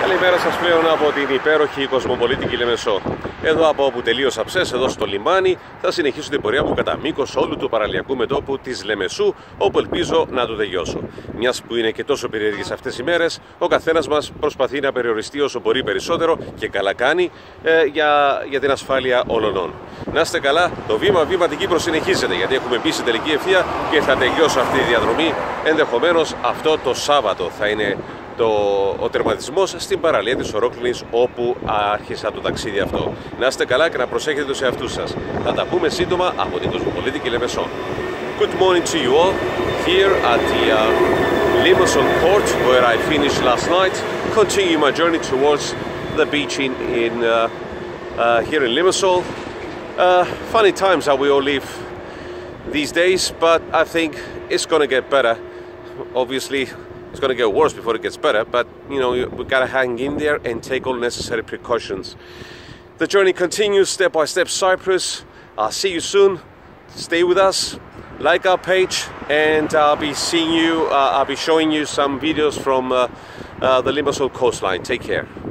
Καλημέρα σας πλέον από την υπέροχη κοσμοπολίτικη Λεμεσό. Εδώ από όπου τελείωσα ψες, εδώ στο λιμάνι, θα συνεχίσω την πορεία μου κατά μήκος όλου του παραλιακού μετώπου της Λεμεσού, όπου ελπίζω να το τελειώσω. Μιας που είναι και τόσο περίεργες αυτές οι μέρες, ο καθένας μας προσπαθεί να περιοριστεί όσο μπορεί περισσότερο και καλά κάνει για την ασφάλεια όλων. Να είστε καλά, το βήμα την Κύπρο συνεχίζεται, γιατί έχουμε μπει στην τελική ευθεία και θα τελειώσω αυτή τη διαδρομή. Ενδεχομένως αυτό το Σάββατο θα είναι ο τερματισμός στην παραλία της Ορόκληνης, όπου άρχισα το ταξίδι αυτό. Να είστε καλά και να προσέχετε τους εαυτούς σας. Θα τα πούμε σύντομα από την κοσμοπολίτικη Λεμεσό. Good morning to you all here at the Limassol port where I finished last night. Continue my journey towards the beach here in Limassol. Funny times how we all live these days, but I think it's gonna get better. Obviously it's going to get worse before it gets better, but you know, we gotta hang in there and take all necessary precautions. The journey continues step by step. Cyprus. I'll see you soon. Stay with us, like our page, and I'll be showing you some videos from the Limassol coastline. Take care.